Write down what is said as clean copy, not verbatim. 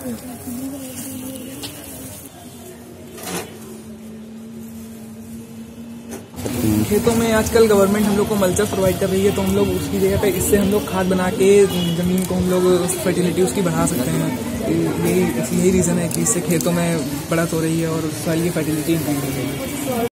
खेतों में आजकल गवर्नमेंट हम लोग को मल्चर प्रोवाइड कर रही है, तो हम लोग उसकी जगह पे इससे हम लोग खाद बना के ज़मीन को हम लोग फर्टिलिटी उसकी बढ़ा सकते हैं। यही रीज़न है कि इससे खेतों में बढ़त हो रही है और सॉइल की फर्टिलिटी इंक्रीज हो रही है।